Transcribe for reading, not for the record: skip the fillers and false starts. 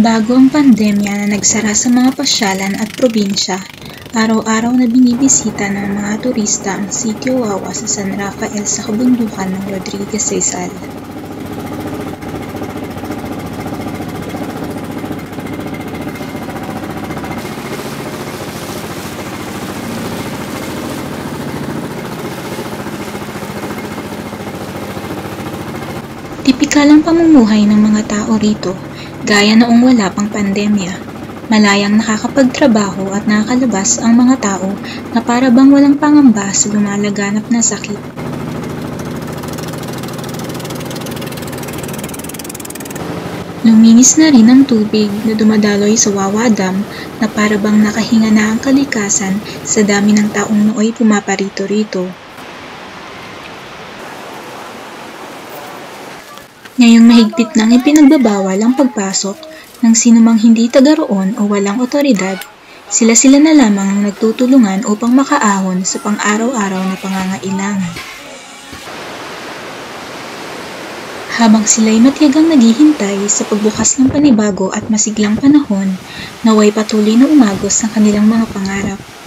Bago ang pandemya na nagsara sa mga pasyalan at probinsya, araw-araw na binibisita ng mga turista ang Sitio Wawa sa San Rafael sa kabundukan ng Rodriguez Rizal. Tipikal ang pamumuhay ng mga tao rito, gaya noong wala pang pandemya. Malayang nakakapagtrabaho at nakakalabas ang mga tao na para bang walang pangamba sa lumalaganap na sakit. Luminis na rin ang tubig na dumadaloy sa Wawa Dam na para bang nakahinga na ang kalikasan sa dami ng taong nooy pumaparito rito. Ngayong mahigpit nang ipinagbabawal ang pagpasok ng sinumang hindi taga roon o walang otoridad, sila-sila na lamang ang nagtutulungan upang makaahon sa pang-araw-araw na pangangailangan. Habang sila'y matiyagang naghihintay sa pagbukas ng panibago at masiglang panahon, naway patuloy na umagos ang kanilang mga pangarap.